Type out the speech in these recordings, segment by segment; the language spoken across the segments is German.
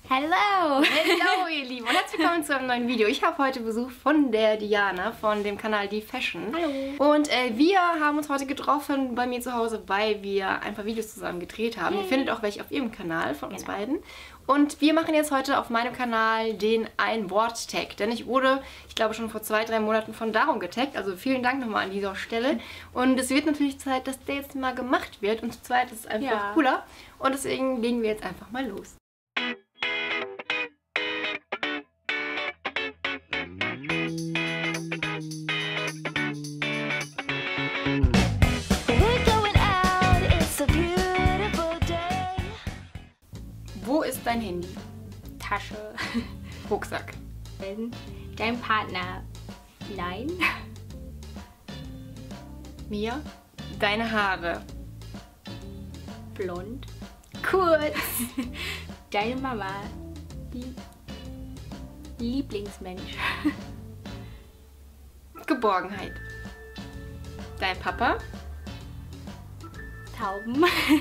Hallo! Hallo ihr Lieben und herzlich willkommen zu einem neuen Video. Ich habe heute Besuch von der Diana von dem Kanal Die Fashion. Hallo! Und wir haben uns heute getroffen bei mir zu Hause, weil wir ein paar Videos zusammen gedreht haben. Ihr findet auch welche auf ihrem Kanal von uns beiden. Und wir machen jetzt heute auf meinem Kanal den Ein-Wort-Tag. Denn ich wurde, ich glaube schon vor 2-3 Monaten von Darum getaggt. Also vielen Dank nochmal an dieser Stelle. Und es wird natürlich Zeit, dass der jetzt mal gemacht wird. Und zu zweit ist es einfach cooler. Und deswegen legen wir jetzt einfach mal los. Wo ist dein Handy? Tasche. Rucksack. Dein Partner. Nein. Mia? Deine Haare. Blond. Kurz. Deine Mama. Lieblingsmensch. Geborgenheit. Dein Papa? Tauben.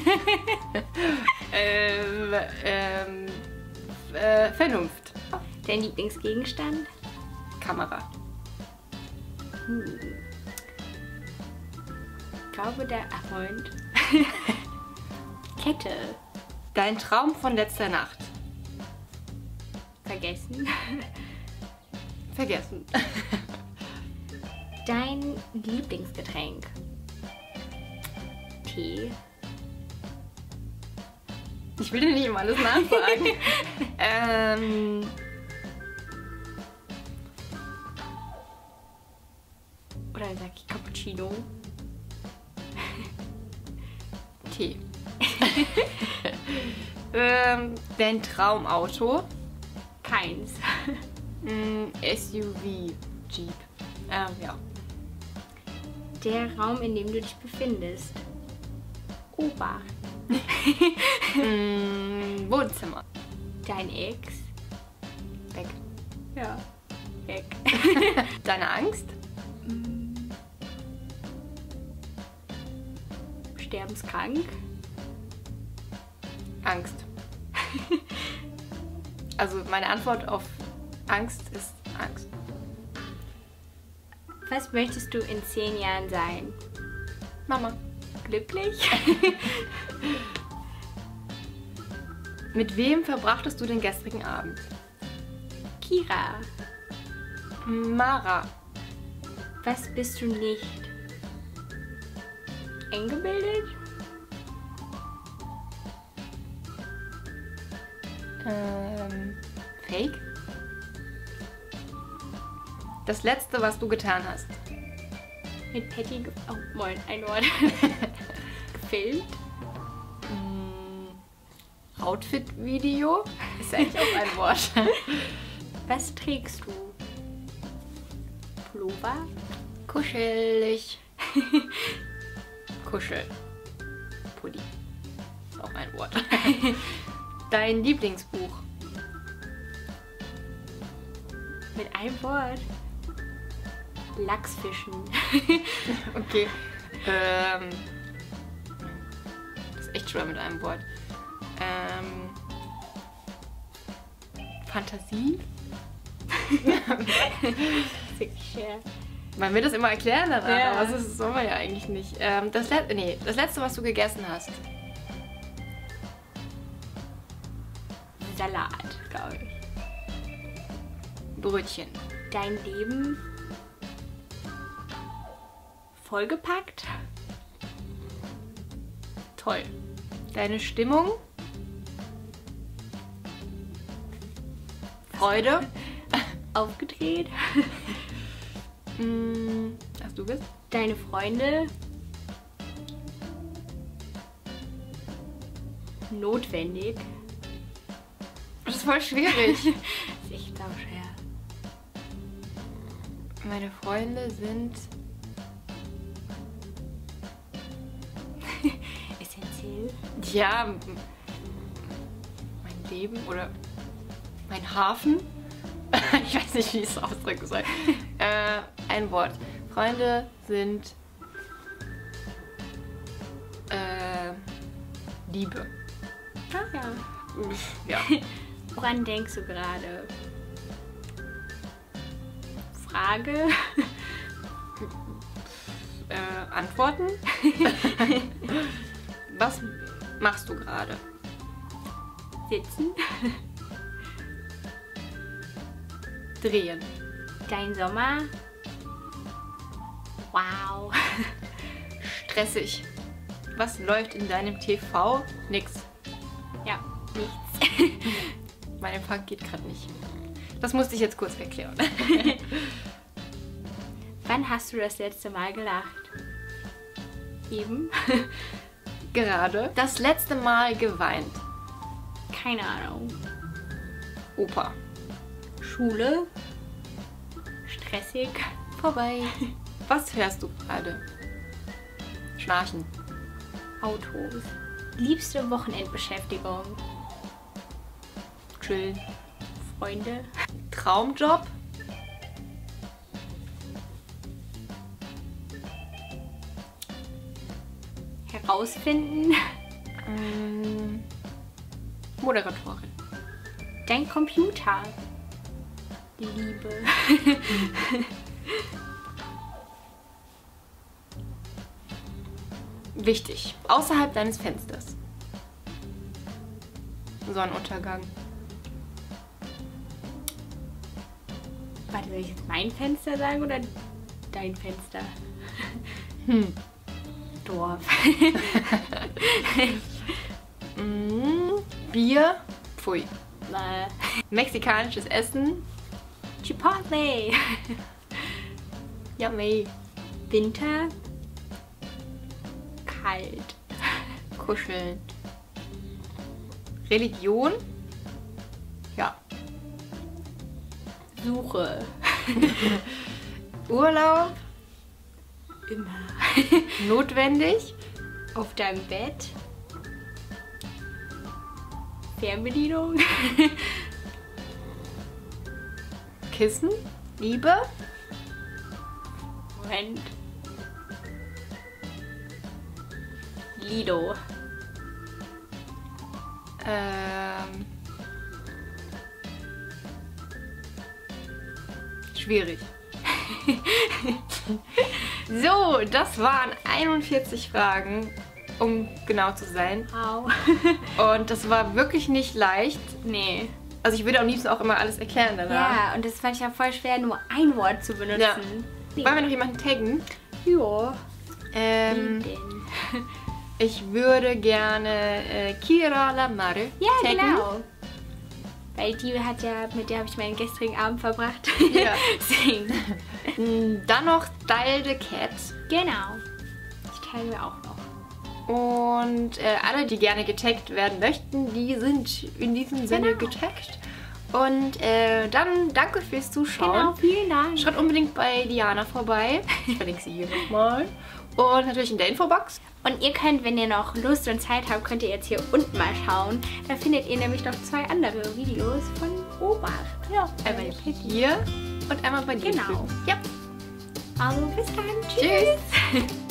Vernunft. Dein Lieblingsgegenstand? Kamera. Ich glaube der Freund. Kette. Dein Traum von letzter Nacht. Vergessen. Vergessen. Dein Lieblingsgetränk? Tee. Ich will dir nicht immer alles nachfragen. Oder sag ich Cappuccino? Tee. Dein Traumauto? Keins. SUV. Jeep. Ja. Der Raum, in dem du dich befindest? Ober. Wohnzimmer. Dein Ex? Weg. Ja. Weg. Deine Angst? Sterbenskrank? Angst. Also meine Antwort auf Angst ist Angst. Was möchtest du in 10 Jahren sein? Mama. Glücklich? Mit wem verbrachtest du den gestrigen Abend? Kira. Mara. Was bist du nicht? Eng gebildet? Fake? Das letzte, was du getan hast. Mit Patty oh, moin, ein Wort. Gefilmt? Outfit-Video? Ist eigentlich auch ein Wort. Was trägst du? Pullover? Kuschelig. Kuschel. Pulli. Ist auch ein Wort. Dein Lieblingsbuch? Mit einem Wort? Lachsfischen. Okay. Das ist echt schwer mit einem Wort. Fantasie? Weil wir das immer erklären danach, Ja. aber das soll man ja eigentlich nicht. Das letzte, was du gegessen hast. Salat, glaube ich. Brötchen. Dein Leben vollgepackt? Toll. Deine Stimmung? Freude? Aufgedreht? Was du bist? Deine Freunde? Notwendig? Das ist voll schwierig. Das ist echt schwer. Meine Freunde sind... Essentiell? Ja, mein Leben oder mein Hafen. Ich weiß nicht, wie ich es ausdrücken soll. Ein Wort. Freunde sind Liebe. Ah ja. Ja. Woran denkst du gerade? Frage? Antworten? Was machst du gerade? Sitzen? Drehen. Dein Sommer? Wow. Stressig. Was läuft in deinem TV? Nix. Ja, nichts. Mein Empfang geht gerade nicht. Das musste ich jetzt kurz erklären. Wann hast du das letzte Mal gelacht? Eben? Gerade. Das letzte Mal geweint. Keine Ahnung. Opa. Schule? Stressig? Vorbei. Was hörst du gerade? Schnarchen. Autos. Liebste Wochenendbeschäftigung? Chillen. Freunde? Traumjob? Herausfinden? Moderatorin. Dein Computer? Liebe. Wichtig. Außerhalb deines Fensters. Sonnenuntergang. Warte, soll ich jetzt mein Fenster sagen oder dein Fenster? Dorf. Bier. Pfui. Mexikanisches Essen. Chipotle. Yummy. Winter. Kalt. Kuscheln. Religion. Ja. Suche. Urlaub. Immer. Notwendig. Auf deinem Bett. Fernbedienung. Kissen. Liebe. Moment. Lido. Schwierig. So, das waren 41 Fragen, um genau zu sein. Wow. Und das war wirklich nicht leicht. Nee. Also ich würde am liebsten auch immer alles erklären danach. Ja, und das fand ich ja voll schwer, nur ein Wort zu benutzen. Ja. Nee. Wollen wir noch jemanden taggen? Ja. Ähm, Wen denn? ich würde gerne Kira Lamare Ja, taggen. genau. Weil die hat ja, mit der habe ich meinen gestrigen Abend verbracht. Ja. Deswegen. Dann noch Style the Cat. Genau. Die teilen wir auch noch. Und alle, die gerne getaggt werden möchten, die sind in diesem Sinne Genau. getaggt. Und dann danke fürs Zuschauen. Genau, vielen Dank. Schaut unbedingt bei Diana vorbei. Ich verlinke sie hier nochmal. Und natürlich in der Infobox. Und ihr könnt, wenn ihr noch Lust und Zeit habt, könnt ihr jetzt hier unten mal schauen. Da findet ihr nämlich noch 2 andere Videos von Obacht. Ja, Einmal hier und einmal bei dir. Genau. Ja. Also bis dann. Tschüss.